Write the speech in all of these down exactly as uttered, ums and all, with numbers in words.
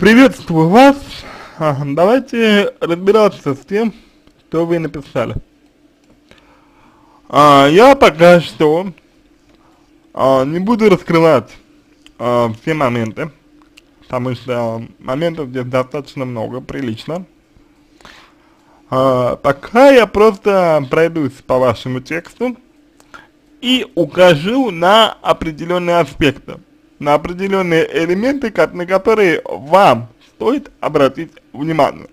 Приветствую вас. А, Давайте разбираться с тем, что вы написали. А, я пока что а, не буду раскрывать а, все моменты, потому что моментов здесь достаточно много, прилично. А, пока я просто пройдусь по вашему тексту и укажу на определенные аспекты, на определенные элементы, на которые вам стоит обратить внимание.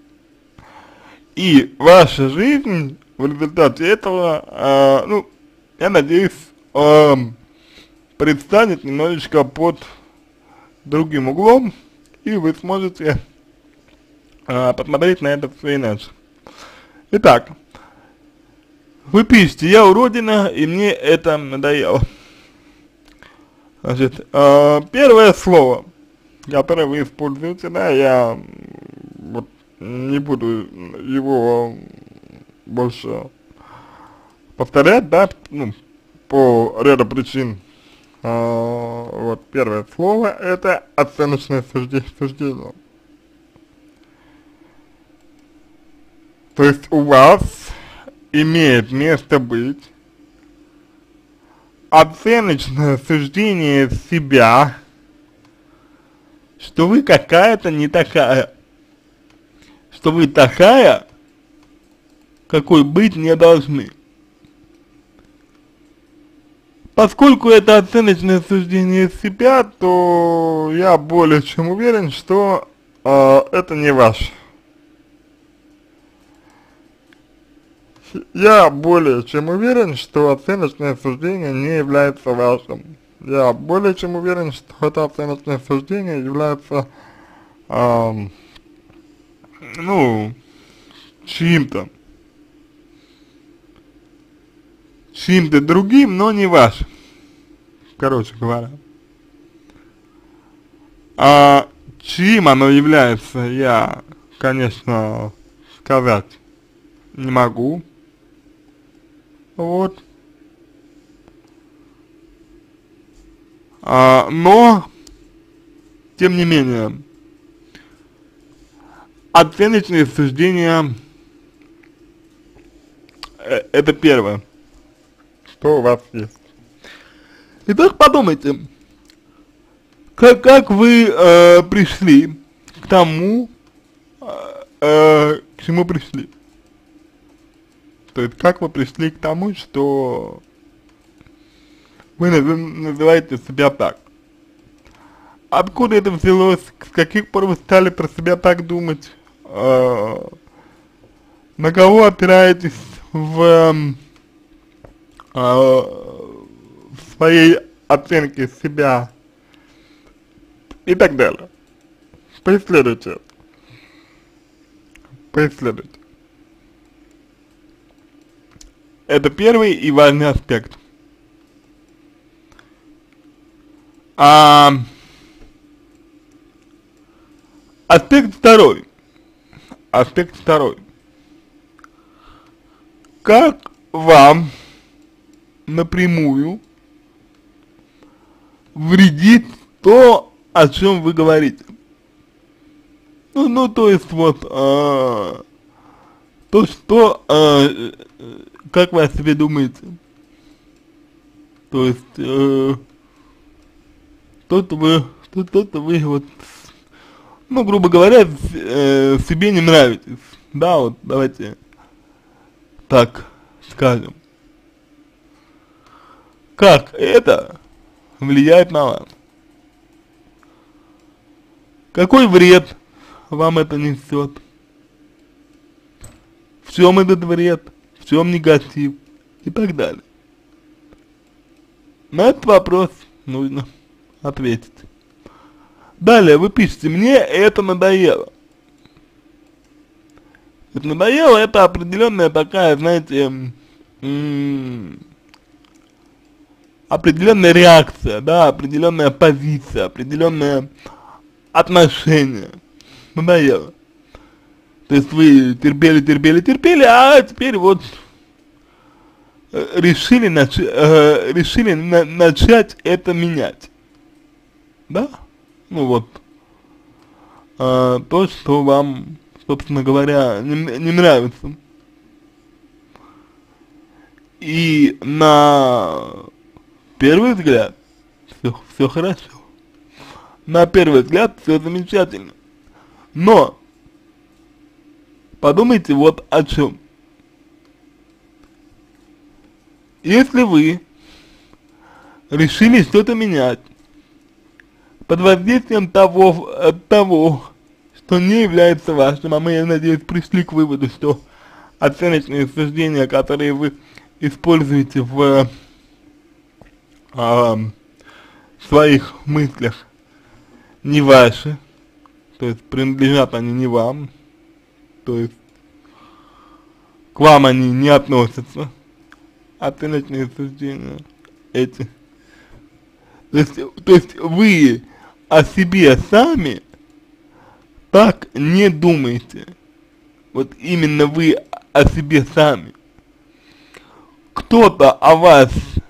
И ваша жизнь в результате этого, э, ну, я надеюсь, э, предстанет немножечко под другим углом, и вы сможете э, посмотреть на это все иначе. Итак, вы пишете: я уродина, и мне это надоело. Значит, э, первое слово, которое вы используете, да, я вот не буду его больше повторять, да, ну, по ряду причин. Э, вот первое слово — это оценочное суждение. То есть у вас имеет место быть оценочное суждение себя, что вы какая-то не такая, что вы такая, какой быть не должны. Поскольку это оценочное суждение себя, то я более чем уверен, что э, это не ваше. Я более чем уверен, что оценочное суждение не является вашим. Я более чем уверен, что это оценочное суждение является, эм, ну, чьим-то, чьим-то другим, но не вашим, короче говоря. А чьим оно является, я, конечно, сказать не могу. Вот. А, но, тем не менее, оценочные суждения э, это первое, что у вас есть. Итак, подумайте, как, как вы э, пришли к тому, э, к чему пришли. То есть, как вы пришли к тому, что вы называете себя так? Откуда это взялось? С каких пор вы стали про себя так думать? Э, на кого опираетесь в, э, в своей оценке себя? И так далее. Поисследуйте. Поисследуйте. Это первый и важный аспект. А, аспект второй. Аспект второй. Как вам напрямую вредит то, о чем вы говорите? Ну, ну то есть вот, а, то, что, а, как вы о себе думаете? То есть, э, то-то вы, то-то вы вот, ну, грубо говоря, э, себе не нравитесь, да, вот, давайте так скажем. Как это влияет на вас? Какой вред вам это несет? В чем этот вред? В чем негатив? И так далее. На этот вопрос нужно ответить. Далее вы пишете: мне это надоело. Это надоело, это определенная такая, знаете, определенная реакция, да, определенная позиция, определенное отношение. Надоело. То есть вы терпели, терпели, терпели, а теперь вот решили, нач э, решили на начать это менять. Да? Ну вот. э, то, что вам, собственно говоря, не, не нравится. И на первый взгляд все, все хорошо. На первый взгляд все замечательно. Но подумайте вот о чем. Если вы решили что-то менять под воздействием того, того, что не является вашим, а мы, я надеюсь, пришли к выводу, что оценочные суждения, которые вы используете в э, своих мыслях, не ваши, то есть принадлежат они не вам, то есть к вам они не относятся, оценочные суждения эти. То есть, то есть вы о себе сами так не думаете. Вот именно вы о себе сами. Кто-то о вас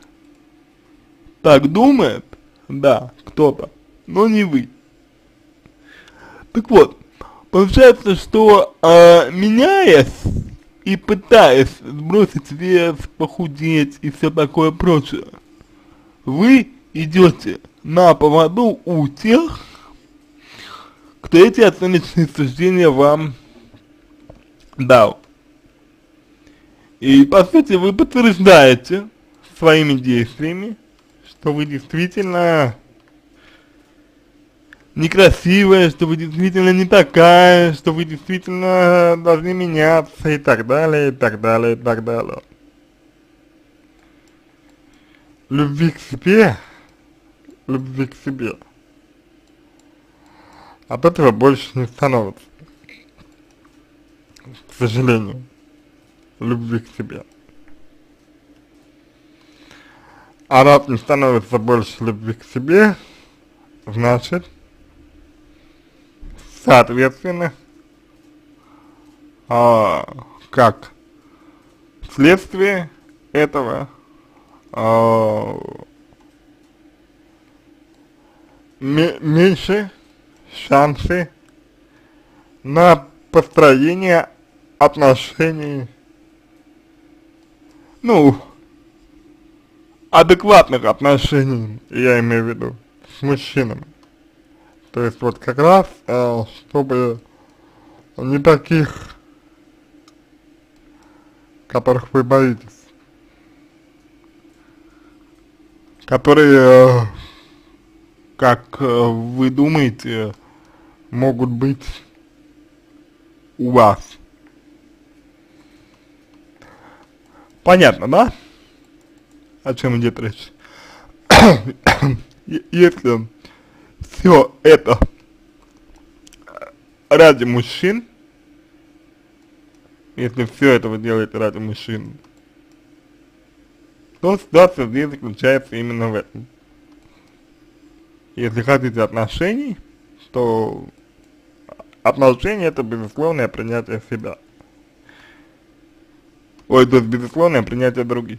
так думает, да, кто-то, но не вы. Так вот, получается, что э, меняясь и пытаясь сбросить вес, похудеть и все такое прочее, вы идете на поводу у тех, кто эти оценочные суждения вам дал. И по сути вы подтверждаете своими действиями, что вы действительно некрасивая, что вы действительно не такая, что вы действительно должны меняться и так далее, и так далее, и так далее. Любви к себе, любви к себе от этого больше не становится, к сожалению, любви к себе. А раз не становится больше любви к себе, значит, соответственно, а, как следствие этого, а, меньше шансы на построение отношений, ну, адекватных отношений, я имею в виду, с мужчинами. То есть вот как раз, э, чтобы не таких, которых вы боитесь, которые, э, как э, вы думаете, могут быть у вас. Понятно, да? О чем идет речь? Если все это ради мужчин, если все это вы делаете ради мужчин, то ситуация здесь заключается именно в этом. Если хотите отношений, то отношения — это безусловное принятие себя. Ой, то есть безусловное принятие других.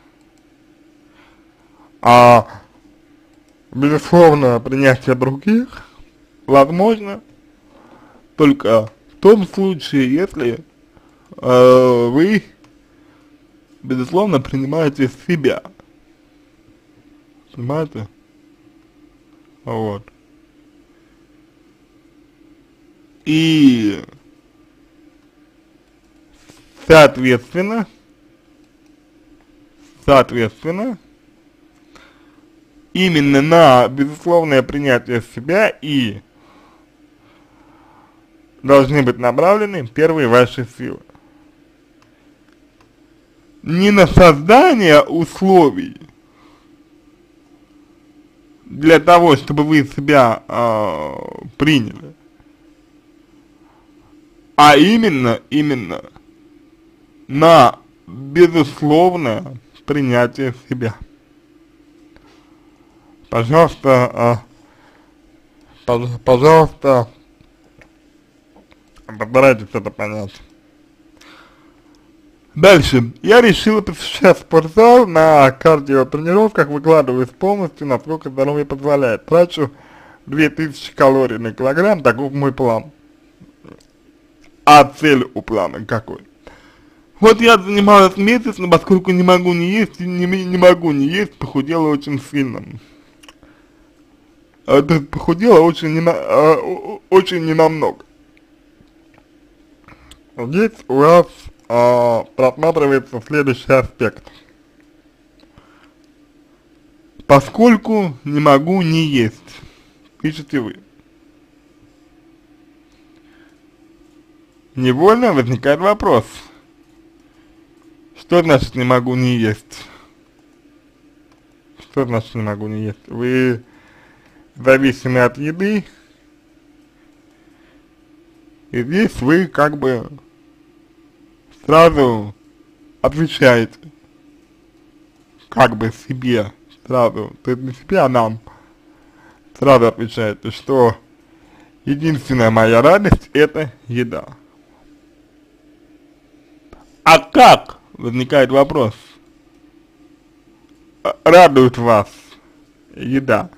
А безусловное принятие других возможно только в том случае, если э, вы безусловно принимаете себя. Понимаете? Вот. И соответственно, соответственно, именно на безусловное принятие себя и должны быть направлены первые ваши силы. Не на создание условий для того, чтобы вы себя э, приняли, а именно, именно на безусловное принятие себя. Пожалуйста, э, пожалуйста, постарайтесь это понять. Дальше. Я решила посещать спортзал, на кардиотренировках выкладываюсь полностью, насколько здоровье позволяет. Трачу две тысячи калорий на килограмм, таков мой план. А цель у плана какой? Вот я занималась месяц, но поскольку не могу не есть, не, не могу не есть, похудела очень сильно. А, то есть похудела очень, не на, а, очень ненамного. Здесь у вас а, просматривается следующий аспект. Поскольку не могу не есть, пишете вы. Невольно возникает вопрос. Что значит не могу не есть? Что значит не могу не есть? Вы зависимы от еды, и здесь вы как бы сразу отвечаете, как бы себе сразу, то есть не себе, а нам сразу отвечаете, что единственная моя радость — это еда. А как, возникает вопрос, радует вас еда?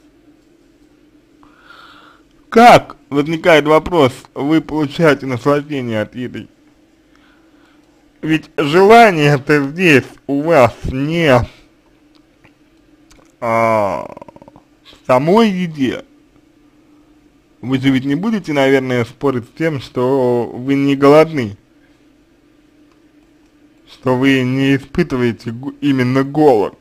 Как, возникает вопрос, вы получаете наслаждение от еды? Ведь желание-то здесь у вас не а, в самой еде. Вы же ведь не будете, наверное, спорить с тем, что вы не голодны, что вы не испытываете именно голод.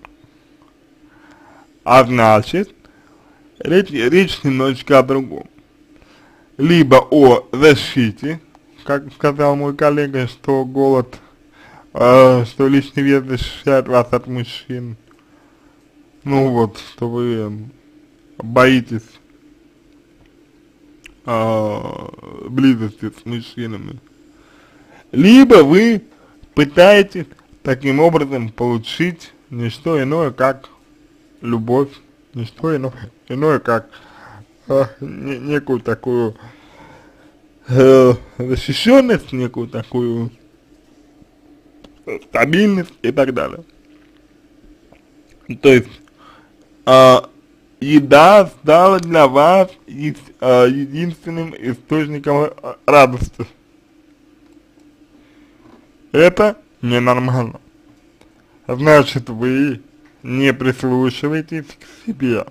А значит, речь, речь немножечко о другом. Либо о защите, как сказал мой коллега, что голод, э, что лишний вес защищает вас от мужчин. Ну вот, что вы боитесь э, близости с мужчинами. Либо вы пытаетесь таким образом получить не что иное, как любовь, не что иное, иное как э, не, некую такую э, защищенность, некую такую стабильность и так далее. То есть э, еда стала для вас е, э, единственным источником радости. Это ненормально. Значит, вы не прислушиваетесь к себе.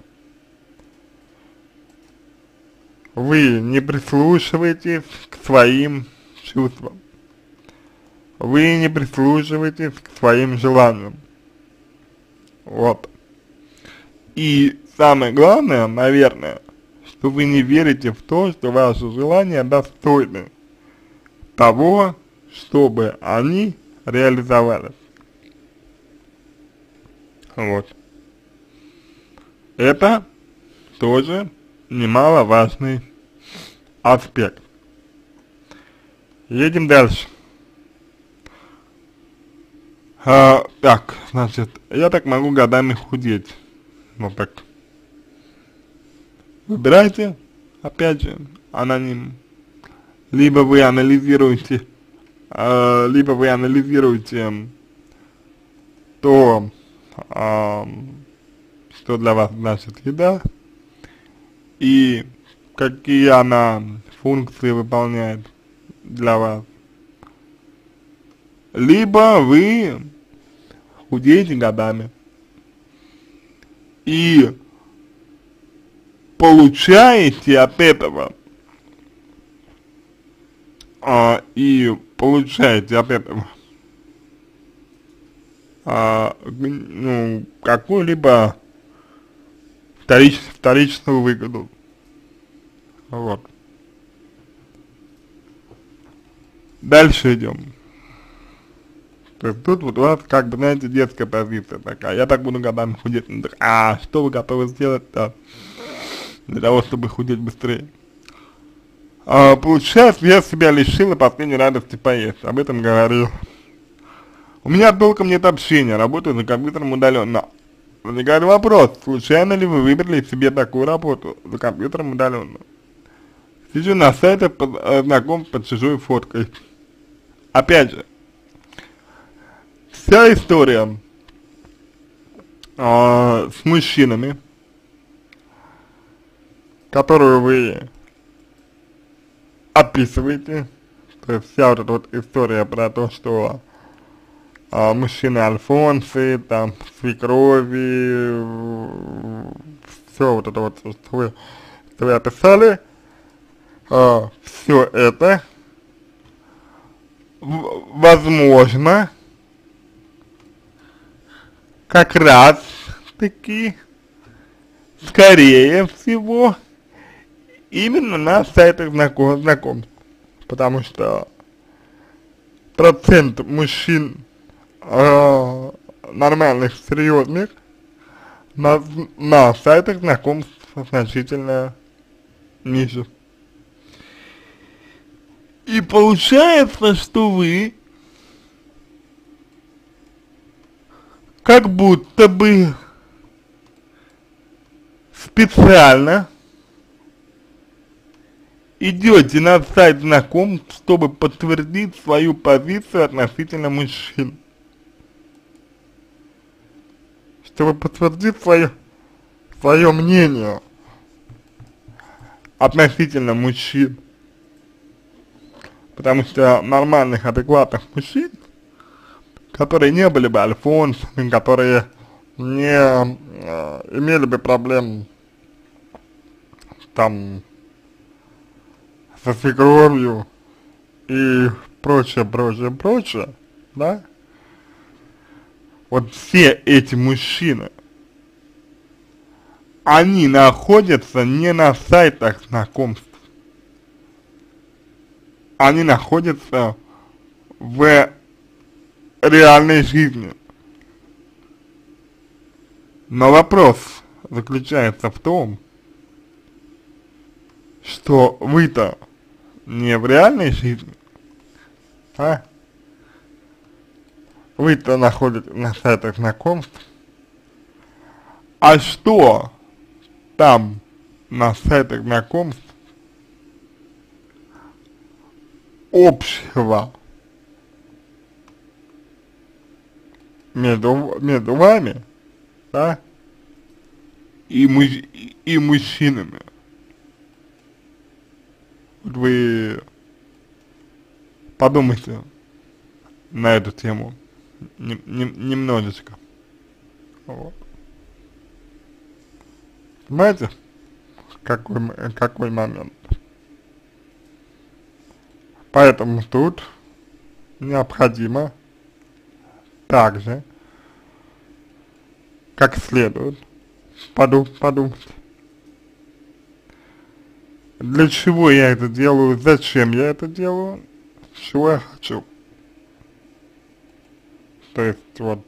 Вы не прислушиваетесь к своим чувствам. Вы не прислушиваетесь к своим желаниям. Вот. И самое главное, наверное, что вы не верите в то, что ваши желания достойны того, чтобы они реализовались. Вот. Это тоже немаловажный аспект. Едем дальше. А, так, значит, я так могу годами худеть. Вот так. Выбирайте, опять же, аноним. Либо вы анализируете, э, либо вы анализируете то, э, что для вас значит еда, и какие она функции выполняет для вас. Либо вы худеете годами и получаете от этого а, и получаете от этого а, ну, какую-либо вторич, вторичную выгоду. Вот. Дальше идем. То есть тут вот у вас, как бы, знаете, детская позиция такая. Я так буду годами худеть. А что вы готовы сделать-то для того, чтобы худеть быстрее? А, получается, я себя лишил и последней радости поесть. Об этом говорил. У меня толком нет общения, работаю за компьютером удаленно. Возникает вопрос, случайно ли вы выбрали себе такую работу за компьютером удаленно? Сижу на сайте под, знаком под чужой фоткой. Опять же, вся история э, с мужчинами которую вы описываете, то есть вся вот эта вот история про то, что а, мужчины альфонсы, там, свекрови, все вот это вот, что вы, что вы описали, а, все это возможно как раз таки, скорее всего, именно на сайтах знаком знакомств, потому что процент мужчин э, нормальных, серьезных на, на сайтах знакомств значительно ниже. И получается, что вы как будто бы специально идете на сайт знакомств, чтобы подтвердить свою позицию относительно мужчин. Чтобы подтвердить свое, свое мнение относительно мужчин. Потому что нормальных, адекватных мужчин, которые не были бы альфонсами, которые не э, имели бы проблем там со свекровью и прочее, прочее, прочее, да, вот все эти мужчины, они находятся не на сайтах знакомств, они находятся в реальной жизни. Но вопрос заключается в том, что вы-то не в реальной жизни, а вы-то находитесь на сайтах знакомств, а что там на сайтах знакомств общего между, между вами, да, и, муж, и мужчинами. Вы подумайте на эту тему не, не, немножечко. Вот. Понимаете, какой, какой момент? Поэтому тут необходимо также, как следует, подум подумать, для чего я это делаю, зачем я это делаю, чего я хочу. То есть вот,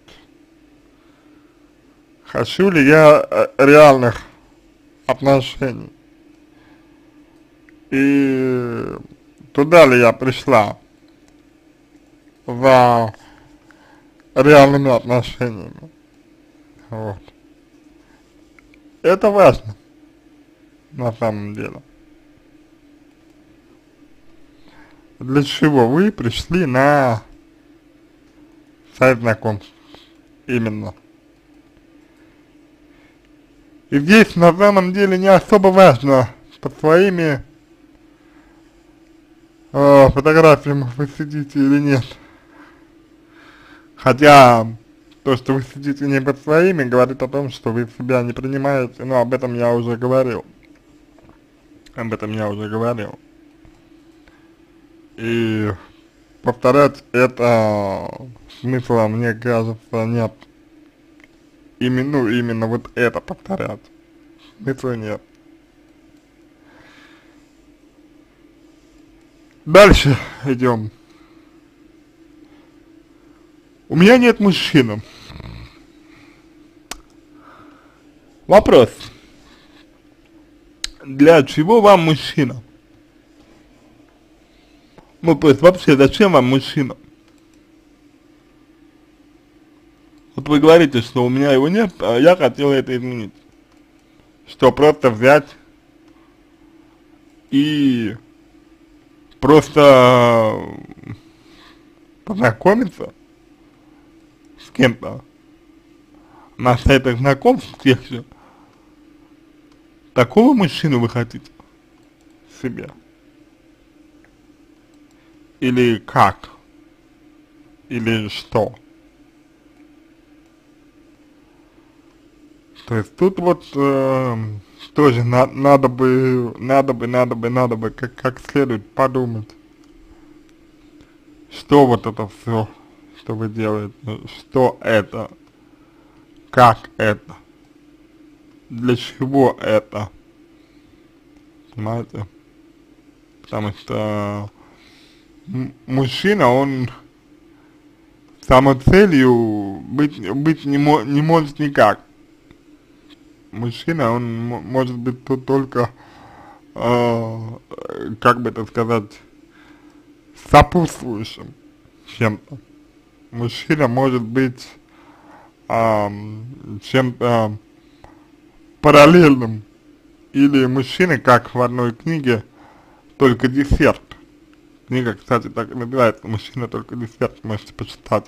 хочу ли я реальных отношений, и туда ли я пришла за реальными отношениями. Вот. Это важно на самом деле. Для чего вы пришли на сайт знакомств именно. И здесь на самом деле не особо важно, под своими э, фотографиями вы сидите или нет. Хотя то, что вы сидите не под своими, говорит о том, что вы себя не принимаете, но об этом я уже говорил. Об этом я уже говорил. И повторять это смысла, мне кажется, нет. Именно, ну, именно вот это повторять. Смысла нет. Дальше идем. У меня нет мужчины. Вопрос. Для чего вам мужчина? Ну, то есть вообще, зачем вам мужчина? Вот вы говорите, что у меня его нет, а я хотел это изменить. Что просто взять и просто познакомиться с кем-то на сайтах знакомств тех же, Такого мужчину вы хотите себе? Или как? Или что? То есть тут вот э, тоже на, надо бы, надо бы, надо бы, надо бы как, как следует подумать, что вот это все, что вы делаете, что это, как это, для чего это, понимаете? Потому что мужчина, он самоцелью быть, быть не, мо не может никак. Мужчина, он может быть тут только, э, как бы это сказать, сопутствующим чем-то. Мужчина может быть э, чем-то параллельным. Или мужчина, как в одной книге, только десерт. Книга, кстати, так и называется «Мужчина, только десерт», можете почитать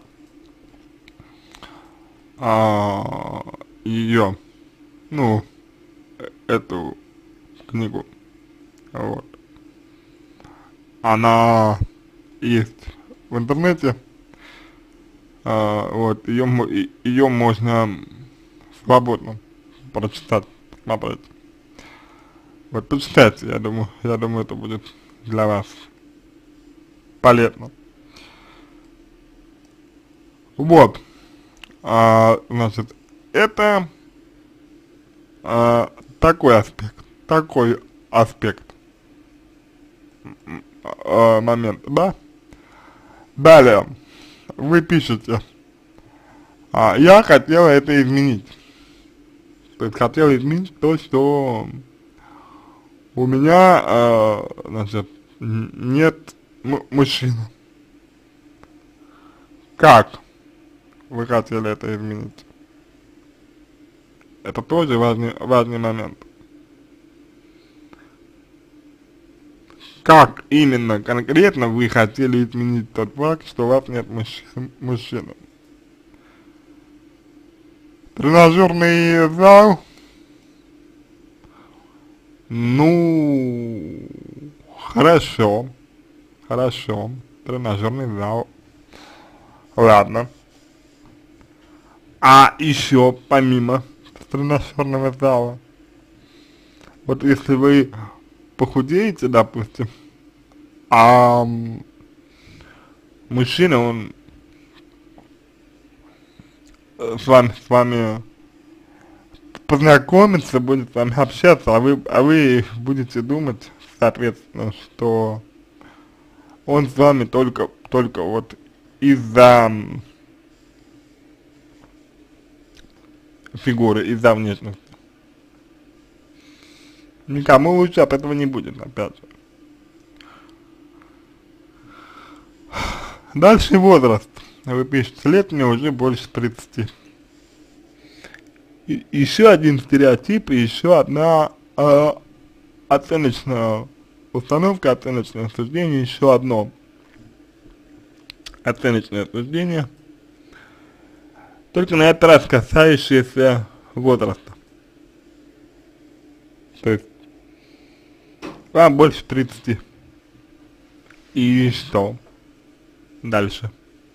а, ее, ну, эту книгу, вот. Она есть в интернете, а, вот, ее, ее можно свободно прочитать, посмотреть. Вот, почитайте, я думаю, я думаю, это будет для вас полезно. Вот, а, значит, это а, такой аспект, такой аспект, а, момент, да? Далее, вы пишете, а, я хотела это изменить, то есть хотела изменить то, что у меня, а, значит, нет мужчины. Как вы хотели это изменить? Это тоже важный, важный момент. Как именно, конкретно вы хотели изменить тот факт, что у вас нет мужчин, мужчины? Тренажерный зал? Ну, хорошо, хорошо, тренажерный зал, ладно. А еще помимо тренажерного зала, вот если вы похудеете, допустим, а мужчина, он с вами, с вами познакомиться, будет с вами общаться, а вы, а вы будете думать, соответственно, что он с вами только, только вот из-за фигуры, из-за внешности. Никому лучше от этого не будет, опять же. Дальше возраст. Вы пишете, лет мне уже больше тридцати. И, еще один стереотип и еще одна э, оценочная установка, оценочное суждение, еще одно оценочное суждение, только на этот раз касающееся возраста. То есть вам больше тридцати. И что дальше?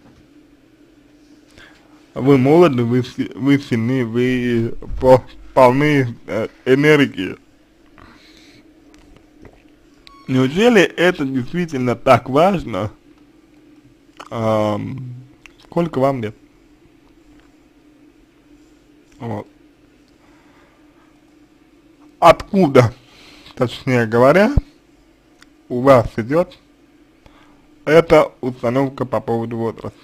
Вы молоды, вы, вы сильны, вы по, полны э, энергии. Неужели это действительно так важно, э, сколько вам лет? Вот. Откуда, точнее говоря, у вас идет эта установка по поводу возраста?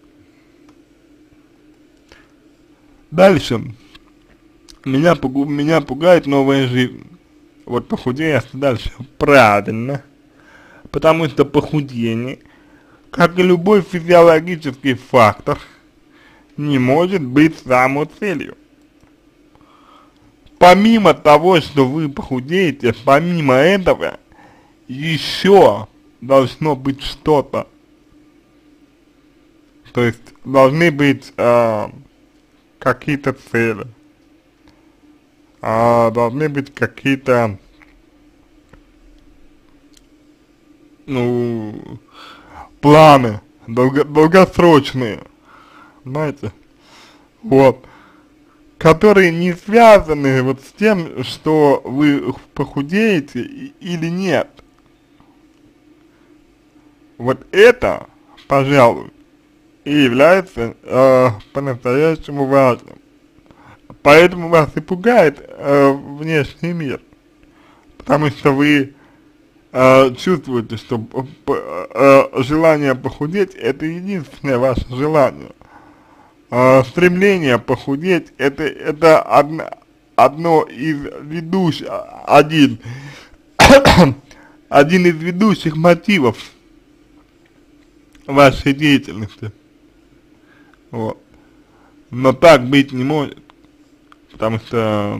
Дальше. Меня, пугу, меня пугает новая жизнь. Вот похудею дальше. Правильно. Потому что похудение, как и любой физиологический фактор, не может быть самоцелью. Помимо того, что вы похудеете, помимо этого, еще должно быть что-то. То есть должны быть э, какие-то цели, а, должны быть какие-то, ну, планы долго, долгосрочные, знаете, вот, которые не связаны вот с тем, что вы похудеете или нет. Вот это, пожалуй, и является э, по-настоящему важным. Поэтому вас и пугает э, внешний мир, потому что вы э, чувствуете, что э, желание похудеть — это единственное ваше желание. Э, стремление похудеть — это, это одно, одно из ведущих, один, один из ведущих мотивов вашей деятельности. Вот. Но так быть не может, потому что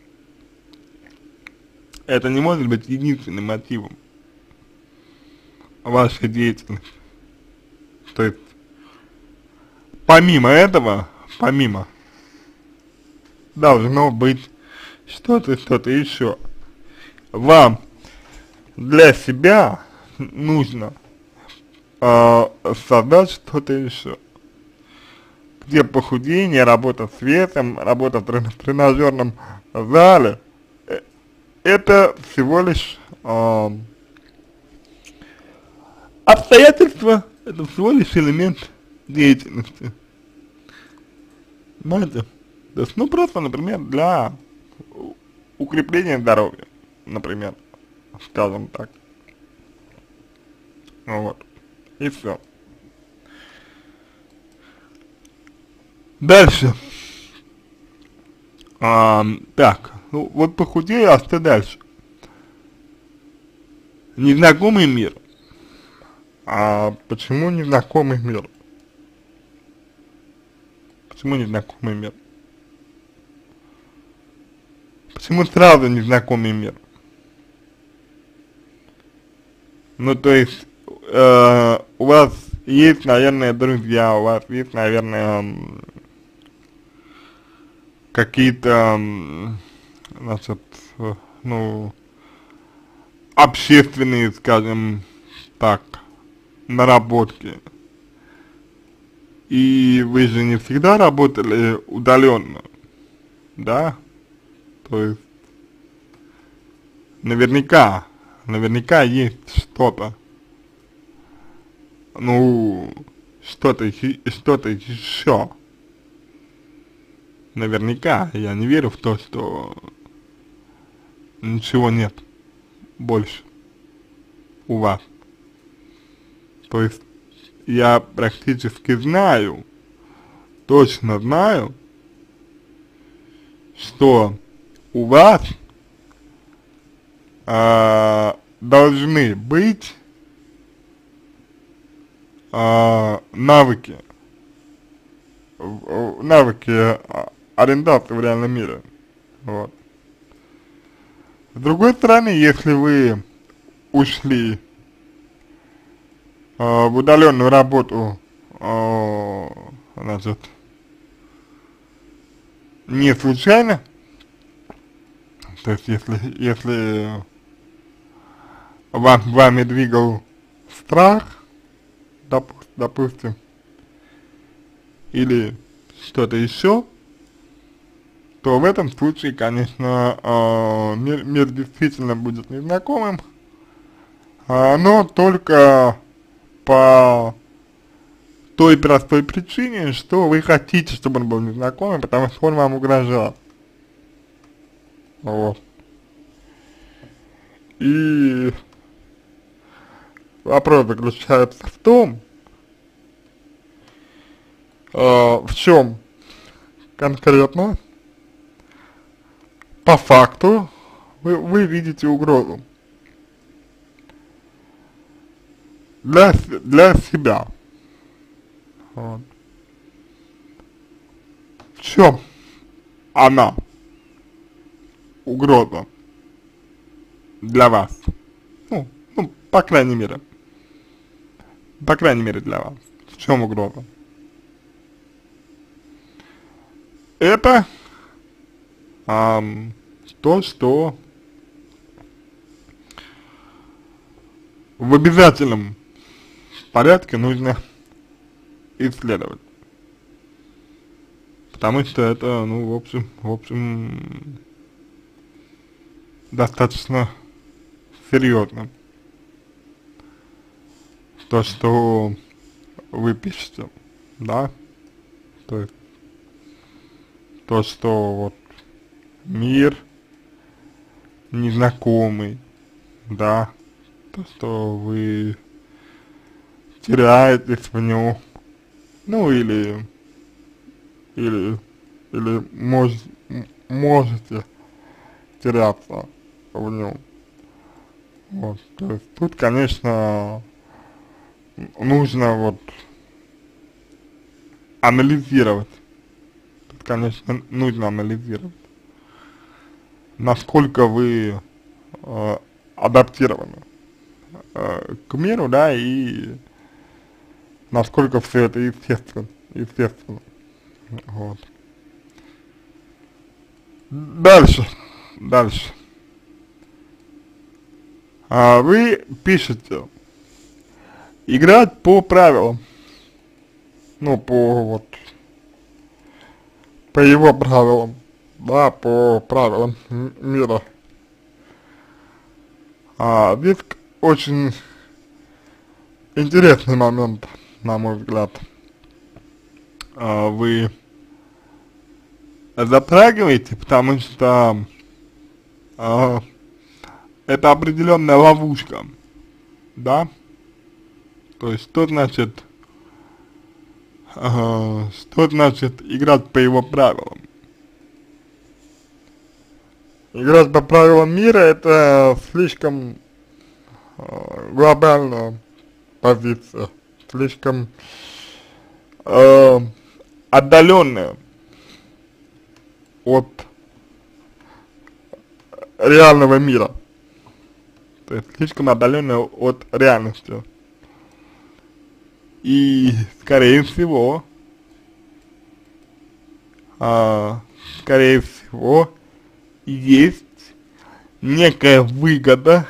это не может быть единственным мотивом вашей деятельности. То есть, помимо этого, помимо, должно быть что-то, что-то еще. Вам для себя нужно э, создать что-то еще, где похудение, работа с весом, работа в тренажерном зале, это всего лишь э, обстоятельства, это всего лишь элемент деятельности. Понимаете? То есть, ну, просто, например, для укрепления здоровья, например, скажем так. Вот. И все. Дальше. А, так, ну вот похудею, а что дальше? Незнакомый мир. А почему незнакомый мир? Почему незнакомый мир? Почему сразу незнакомый мир? Ну, то есть, э, у вас есть, наверное, друзья, у вас есть, наверное, какие-то, значит, ну, общественные, скажем так, наработки. И вы же не всегда работали удаленно, да? То есть, наверняка, наверняка есть что-то, ну, что-то, что-то еще. Наверняка, я не верю в то, что ничего нет больше у вас. То есть, я практически знаю, точно знаю, что у вас э, должны быть э, навыки, навыки ориентации в реальном мире. Вот. С другой стороны, если вы ушли э, в удаленную работу, э, значит, не случайно, то есть если, если вам, вами двигал страх, доп, допустим, или что-то еще, то в этом случае, конечно, э, мир, мир действительно будет незнакомым, э, но только по той простой причине, что вы хотите, чтобы он был незнакомым, потому что он вам угрожал. Вот. И вопрос заключается в том, э, в чем конкретно, по факту, вы, вы видите угрозу для, для себя. Вот. В чем она, угроза для вас? Ну, ну, по крайней мере, по крайней мере для вас. В чем угроза? Это, эм, то, что в обязательном порядке нужно исследовать. Потому что это, ну, в общем, в общем, достаточно серьезно. То, что вы пишете, да, то есть, то, что вот мир незнакомый, да, то, что вы теряетесь в нем, ну, или, или, или мож, можете теряться в нем. Вот, то есть тут, конечно, нужно вот анализировать. Тут, конечно, нужно анализировать, насколько вы э, адаптированы э, к миру, да, и насколько все это естественно, естественно. Вот. Дальше, дальше. А вы пишете: играть по правилам, ну, по вот, по его правилам, да, по правилам мира. А здесь очень интересный момент, на мой взгляд. А, вы затрагиваете, потому что а, это определенная ловушка, да? То есть, что значит, э, что значит играть по его правилам? Играть по правилам мира — это слишком э, глобальная позиция, слишком э, отдаленная от реального мира. То есть слишком отдаленная от реальности. И, скорее всего, а, скорее всего, есть некая выгода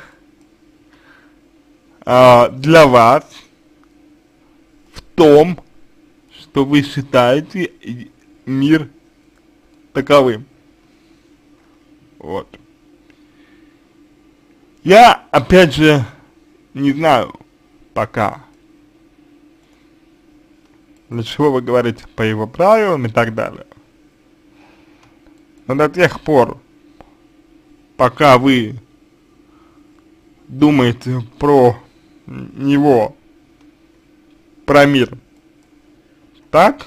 а, для вас в том, что вы считаете мир таковым. Вот. Я, опять же, не знаю пока, для чего вы говорите по его правилам и так далее. Но до тех пор, пока вы думаете про него, про мир так,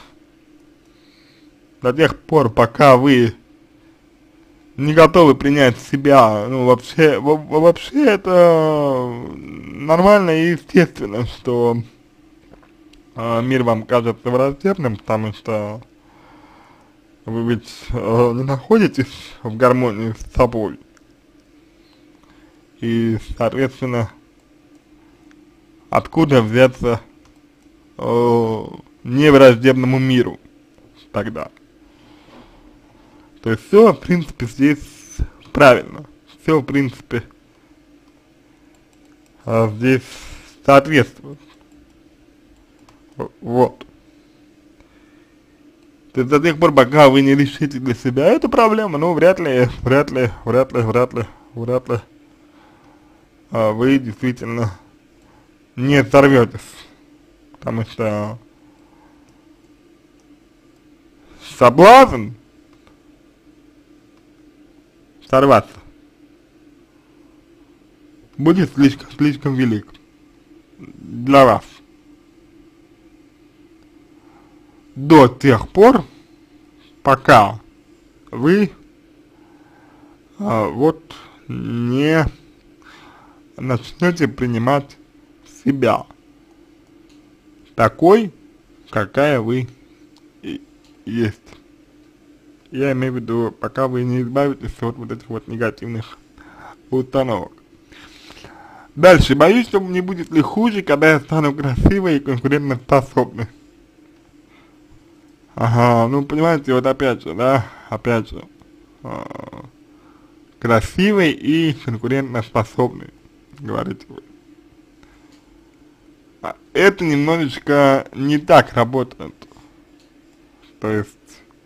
до тех пор, пока вы не готовы принять себя, ну, вообще, вообще это нормально и естественно, что э, мир вам кажется враждебным, потому что вы ведь э, не находитесь в гармонии с собой. И, соответственно, откуда взяться э, невраждебному миру тогда? То есть все, в принципе, здесь правильно. Все, в принципе, э, здесь соответствует. Вот. То есть до тех пор, пока вы не решите для себя эту проблему, ну, вряд ли, вряд ли, вряд ли, вряд ли, вряд ли э, вы действительно не сорветесь. Потому что соблазн сорваться будет слишком, слишком велик для вас. До тех пор, пока вы а, вот не начнете принимать себя такой, какая вы и есть. Я имею в виду, пока вы не избавитесь от вот этих вот негативных установок. Дальше. Боюсь, что не будет ли хуже, когда я стану красивой и конкурентоспособной. Ага, ну понимаете, вот опять же, да, опять же, э, красивый и конкурентоспособный, говорите вы. А это немножечко не так работает. То есть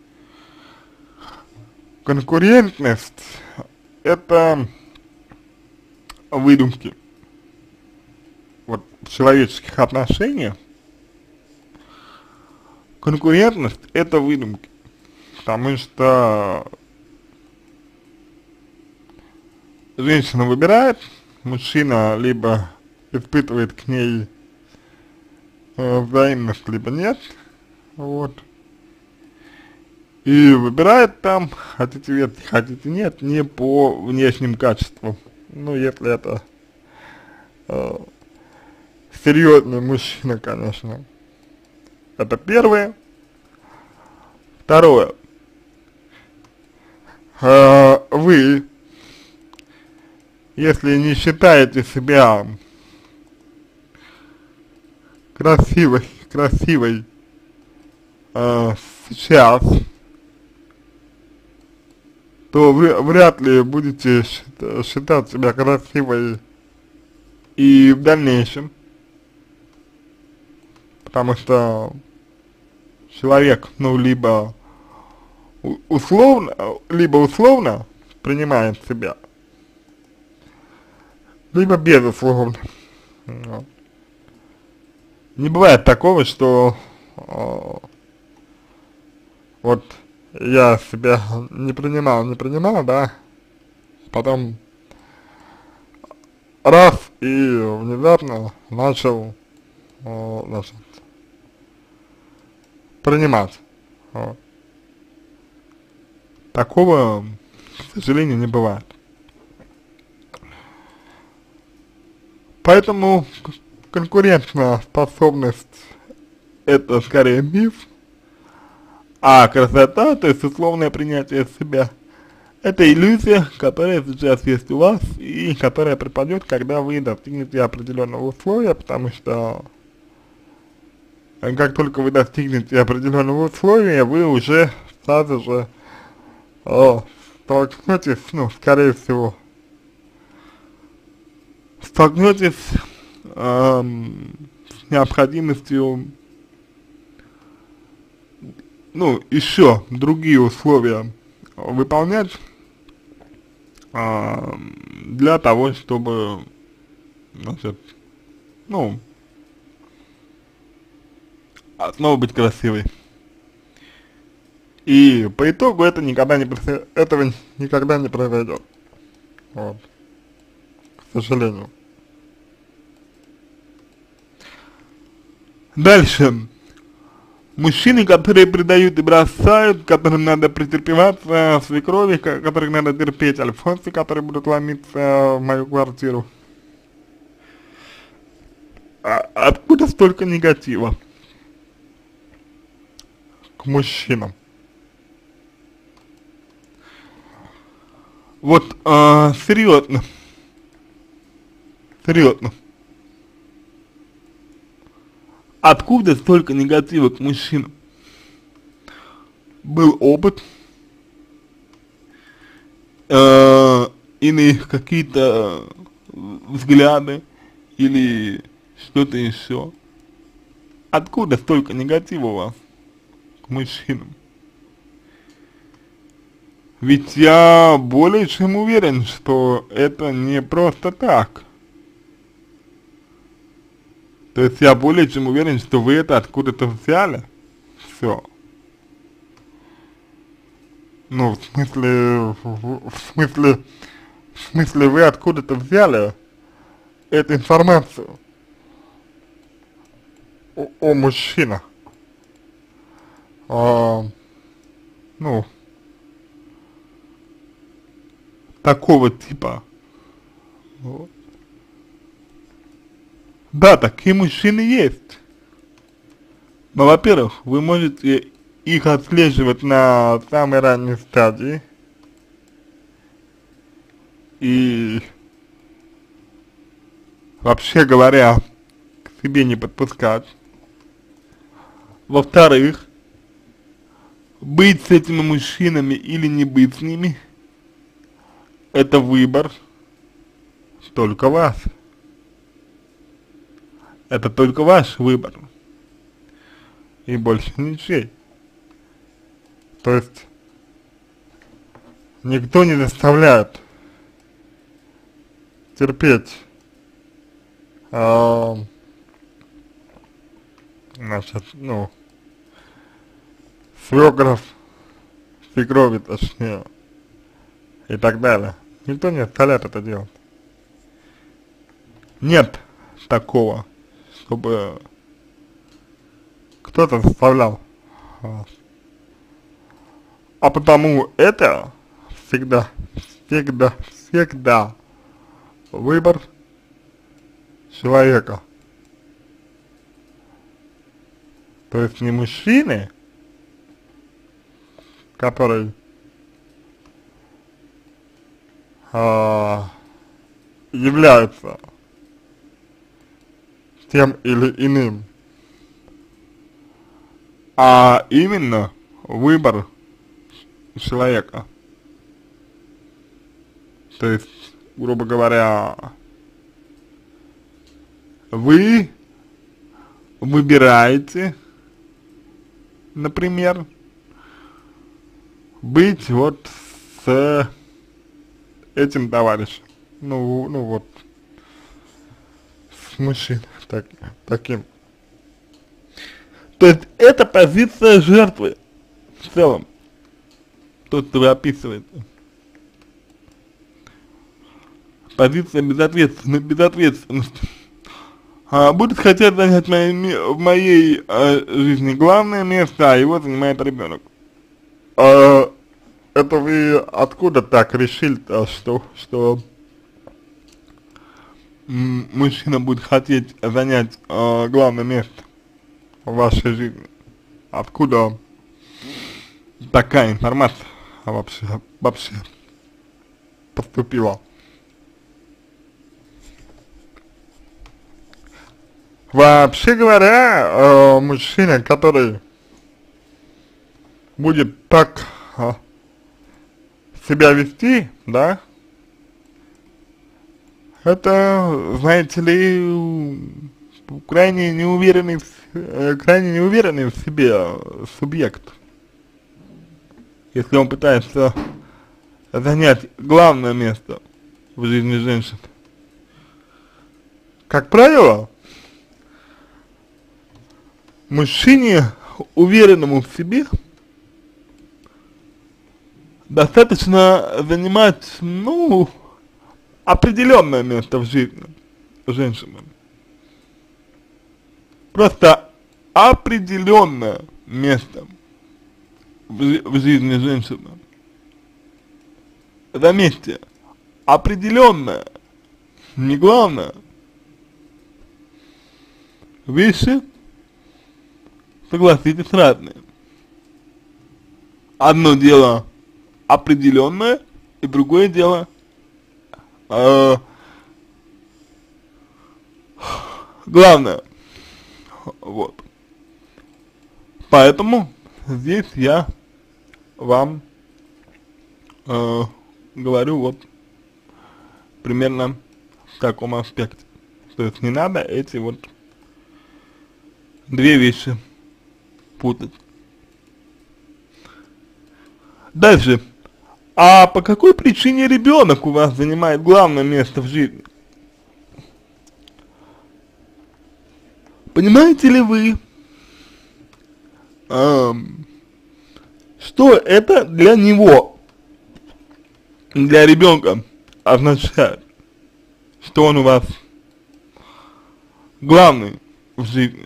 конкурентность — это выдумки. Вот в человеческих отношениях конкурентность — это выдумки, потому что женщина выбирает, мужчина либо испытывает к ней э, взаимность, либо нет, вот, и выбирает там, хотите верьте, хотите нет, не по внешним качествам, ну, если это э, серьезный мужчина, конечно. Это первое. Второе. Э, вы, если не считаете себя красивой, красивой э, сейчас, то вы вряд ли будете считать себя красивой и в дальнейшем, потому что человек, ну, либо условно, либо условно принимает себя, либо безусловно. Вот. Не бывает такого, что э, вот я себя не принимал, не принимал, да, потом раз и внезапно начал, э, значит, принимать. Вот. Такого, к сожалению, не бывает. Поэтому конкурентная способность — это скорее миф, а красота, то есть условное принятие себя, это иллюзия, которая сейчас есть у вас и которая пропадет, когда вы достигнете определенного условия, потому что как только вы достигнете определенного условия, вы уже сразу же о, столкнетесь, ну, скорее всего, столкнетесь эм, с необходимостью, ну, еще другие условия выполнять э, для того, чтобы, значит, ну, снова быть красивой. И по итогу это никогда не этого никогда не произойдет. Вот. К сожалению. Дальше. Мужчины, которые предают и бросают, которым надо претерпеваться, свекрови, которых надо терпеть, альфонсы, которые будут ломиться в мою квартиру. А откуда столько негатива к мужчинам? Вот, э, серьезно, серьезно, откуда столько негатива к мужчинам? Был опыт, э, иные какие-то взгляды или что-то еще. Откуда столько негатива у вас к мужчинам? Ведь я более чем уверен, что это не просто так. То есть я более чем уверен, что вы это откуда-то взяли. Все. Ну, в смысле, в, в смысле, в смысле вы откуда-то взяли эту информацию о, о мужчинах. А, ну, такого типа. Вот. Да, такие мужчины есть. Но, во-первых, вы можете их отслеживать на самой ранней стадии. И, вообще говоря, к себе не подпускать. Во-вторых, быть с этими мужчинами или не быть с ними — это выбор только вас. Это только ваш выбор. И больше ничей. То есть, никто не заставляет терпеть а, значит, ну, свекров, свекрови, точнее, и так далее. Никто не заставляет это делать. Нет такого, чтобы кто-то заставлял вас. А потому это всегда, всегда, всегда выбор человека. То есть не мужчины, который а, являются тем или иным, а именно выбор человека. То есть, грубо говоря, вы выбираете, например, быть вот с этим товарищем, ну, ну вот, с мужчиной так, таким. То есть это позиция жертвы в целом, то, что вы описываете. Позиция безответственности, безответственности. А, будет хотеть занять моей, в моей а, жизни главное место, а его занимает ребенок. А, это вы откуда так решили-то, что, что мужчина будет хотеть занять а, главное место в вашей жизни? Откуда такая информация вообще, вообще поступила? Вообще говоря, э, мужчина, который будет так э, себя вести, да, это, знаете ли, крайне неуверенный, э, крайне неуверенный в себе субъект. Если он пытается занять главное место в жизни женщин. Как правило, мужчине, уверенному в себе, достаточно занимать, ну, определенное место в жизни женщины. Просто определенное место в, в жизни женщины. Заметьте, определенное, не главное. Вещи, согласитесь, разные. Одно дело определенное, и другое дело э, главное. Вот. Поэтому здесь я вам э, говорю вот примерно в таком аспекте. То есть не надо эти вот две вещи путать. Дальше. А по какой причине ребенок у вас занимает главное место в жизни? Понимаете ли вы, эм, что это для него, для ребенка означает, что он у вас главный в жизни?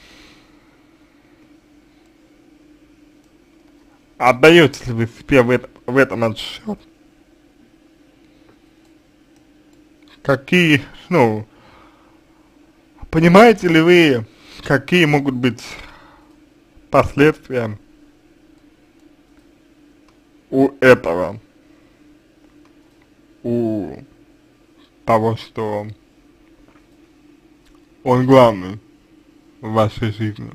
Отдаете ли вы себе в, это, в этом отсчет? Какие, ну, понимаете ли вы, какие могут быть последствия у этого, у того, что он главный в вашей жизни?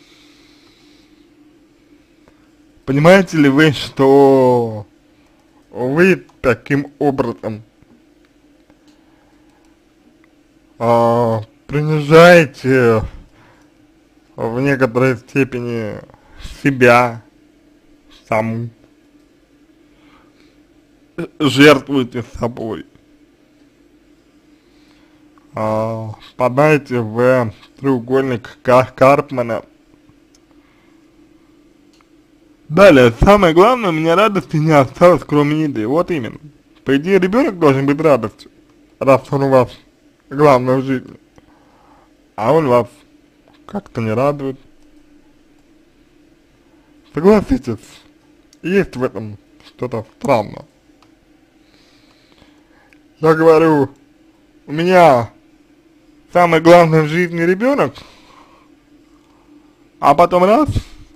Понимаете ли вы, что вы таким образом а, принижаете в некоторой степени себя саму, жертвуете собой, а, попадаете в треугольник Кар Карпмана. Далее, самое главное, у меня радости не осталось, кроме еды. Вот именно. По идее, ребенок должен быть радостью, раз он у вас главное в жизни. А он вас как-то не радует. Согласитесь, есть в этом что-то странное. Я говорю, у меня самое главное в жизни ребенок, а потом раз,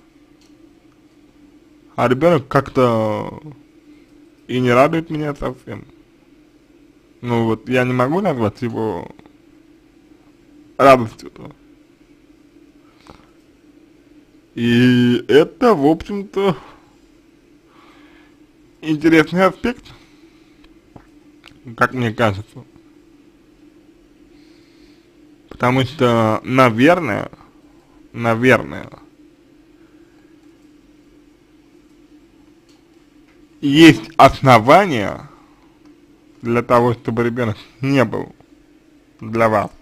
а ребенок как-то и не радует меня совсем. Ну вот, я не могу назвать его радостью-то. И это, в общем-то, интересный аспект, как мне кажется. Потому что, наверное, наверное, есть основания для того, чтобы ребенок не был для вас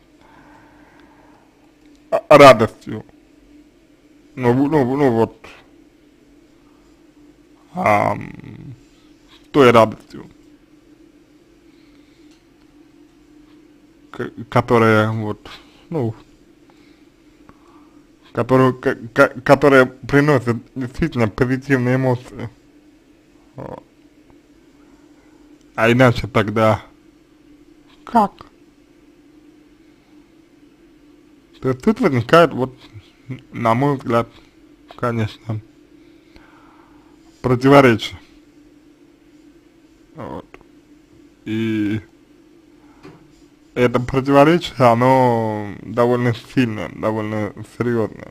радостью. Ну, ну, ну вот, а, той радостью, которая вот, ну, которую, которая приносит действительно позитивные эмоции. Вот. А иначе тогда как? То есть тут возникает, вот, на мой взгляд, конечно, противоречие. Вот. И это противоречие, оно довольно сильное, довольно серьезное.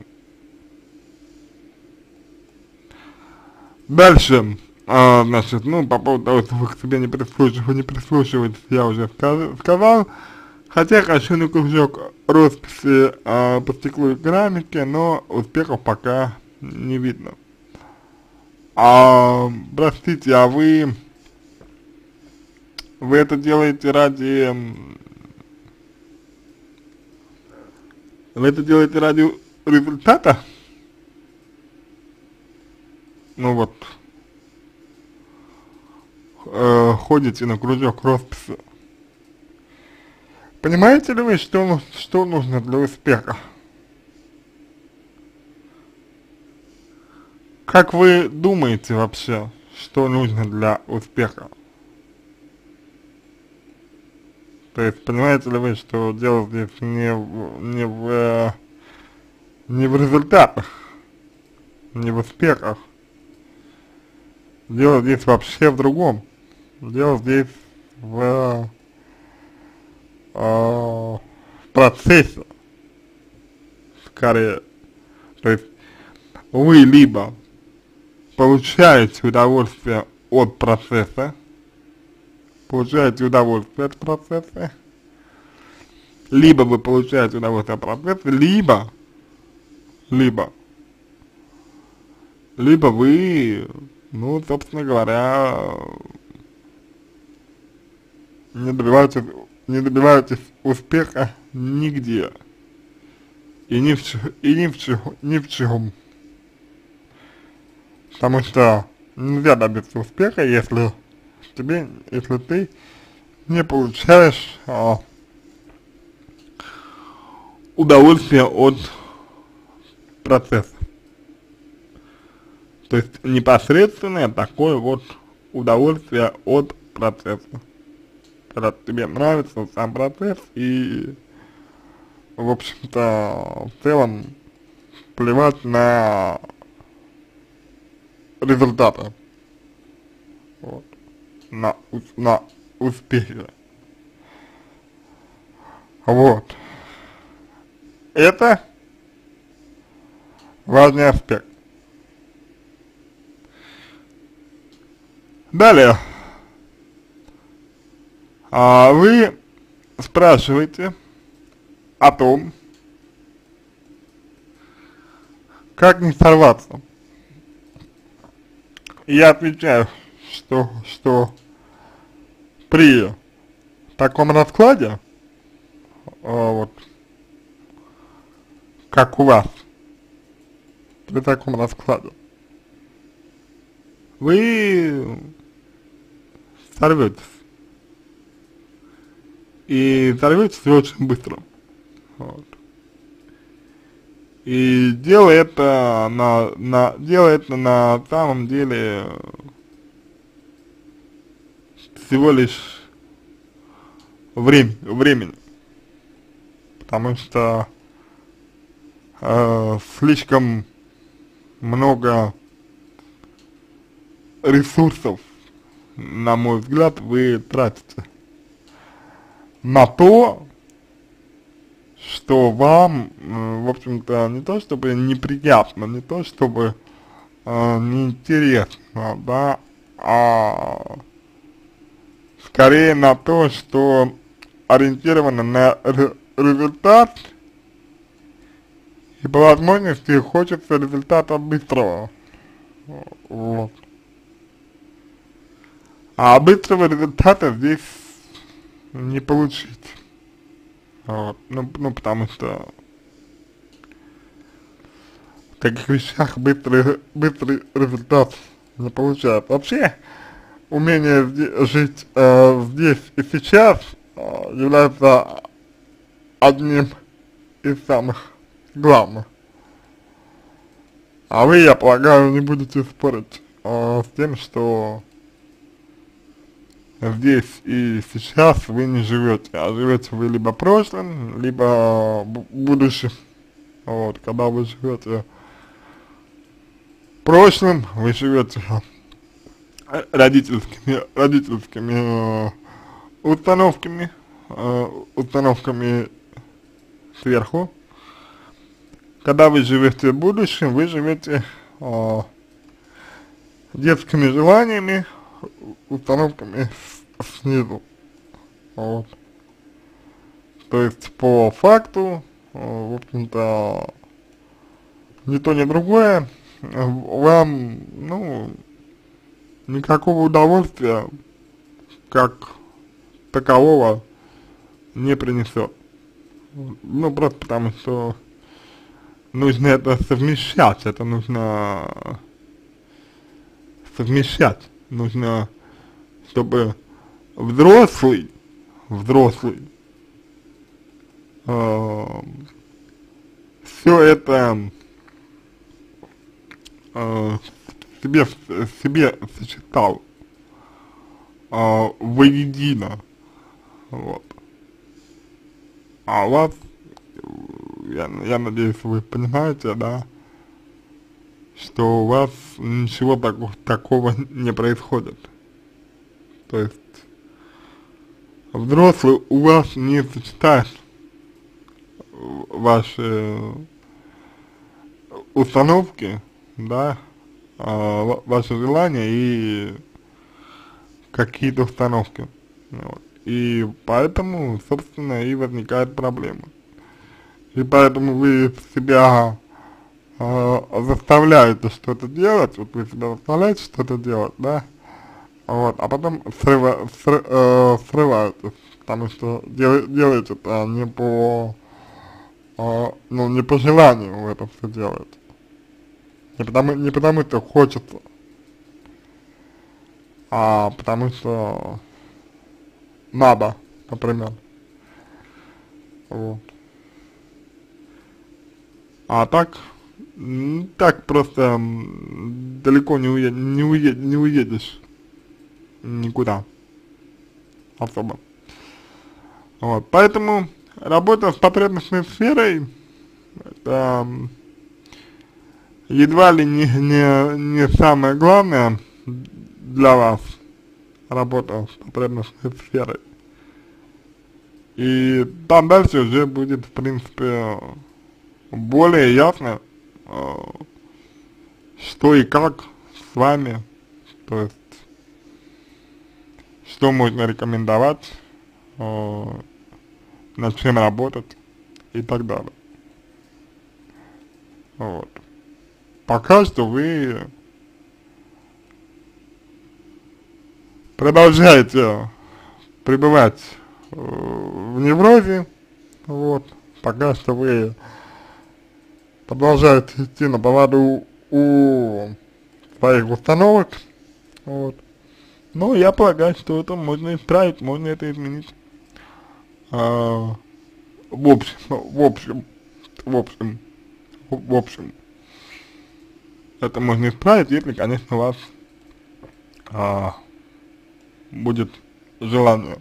Дальше, а, значит, ну, по поводу того, что вы к себе не прислушиваетесь, не прислушиваетесь, я уже сказ сказал. Хотя хочу на кружок росписи а, по стеклу и керамике, но успехов пока не видно. А, простите, а вы, вы это делаете ради, вы это делаете ради результата? Ну вот, э, ходите на кружок росписи. Понимаете ли вы, что, что нужно для успеха? Как вы думаете вообще, что нужно для успеха? То есть, понимаете ли вы, что дело здесь не в, не в, не в результатах, не в успехах. Дело здесь вообще в другом. Дело здесь в в процессе, скорее. То есть вы либо получаете удовольствие от процесса, получаете удовольствие от процесса, либо вы получаете удовольствие от процесса, либо, либо, либо вы, ну, собственно говоря, не добиваетесь не добиваетесь успеха нигде и ни в, и ни в, чего, ни в чем. Потому что нельзя добиться успеха, если тебе, если ты не получаешь а, удовольствие от процесса. То есть непосредственное такое вот удовольствие от процесса. Когда тебе нравится сам процесс и, в общем-то, в целом плевать на результаты, вот, на, на успехи. Вот. Это важный аспект. Далее, А, вы спрашиваете о том, как не сорваться. И я отвечаю, что, что при таком раскладе, а, вот, как у вас, при таком раскладе, вы сорветесь. И сорветесь очень быстро. Вот. И дело это на, на, дело это на самом деле всего лишь время, времени. Потому что э, слишком много ресурсов, на мой взгляд, вы тратите на то, что вам, э, в общем-то, не то чтобы неприятно, не то чтобы э, неинтересно, да, а скорее на то, что ориентировано на результат, и по возможности хочется результата быстрого. Вот. А быстрого результата здесь не получить. Вот. Ну, ну, потому что в таких вещах быстрый, быстрый результат не получает. Вообще, умение жить э, здесь и сейчас э, является одним из самых главных. А вы, я полагаю, не будете спорить э, с тем, что здесь и сейчас вы не живете, а живете вы либо прошлым, либо будущим. Вот, когда вы живете прошлым, вы живете родительскими, родительскими э, установками, э, установками сверху. Когда вы живете будущим, вы живете э, детскими желаниями, установками с, снизу. Вот. То есть по факту, э, в общем-то, ни то, ни другое вам, ну, никакого удовольствия как такового не принесет. Ну, просто потому что нужно это совмещать, это нужно совмещать. Нужно, чтобы взрослый, взрослый, э, все это э, себе, себе сочетал э, воедино, вот. А у вас, я, я надеюсь, вы понимаете, да, что у вас ничего так, такого не происходит. То есть взрослый у вас не сочетает ваши установки, да, а, ваши желания и какие-то установки. Вот. И поэтому, собственно, и возникает проблема. И поэтому вы себя э, заставляете что-то делать, вот вы себя заставляете что-то делать, да, вот, а потом срыва, сры, э, срываетесь, потому что дел, делаете это не по, э, ну, не по желанию вы это все делаете, не потому, не потому что хочется, а потому что надо, например, вот. А так, так просто далеко не, уед, не, уед, не уедешь никуда особо. Вот, поэтому работа с потребностной сферой это едва ли не, не, не самое главное для вас, работа с потребностной сферой. И там дальше уже будет, в принципе, более ясно, э, что и как с вами, то есть, что можно рекомендовать, э, над чем работать и так далее. Вот. Пока что вы продолжаете пребывать э, в неврозе, вот, пока что вы продолжаете идти на поводу у своих установок, вот. Но я полагаю, что это можно исправить, можно это изменить. А, в общем, в общем, в общем, в общем, это можно исправить, если, конечно, у вас а, будет желание.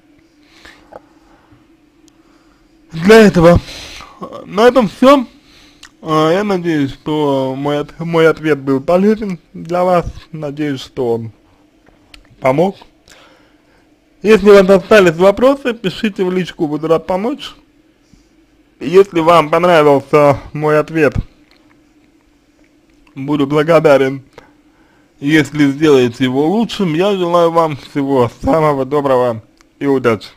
Для этого на этом все. Я надеюсь, что мой, от, мой ответ был полезен для вас. Надеюсь, что он помог. Если у вас остались вопросы, пишите в личку, буду рад помочь. Если вам понравился мой ответ, буду благодарен, если сделаете его лучшим. Я желаю вам всего самого доброго и удачи.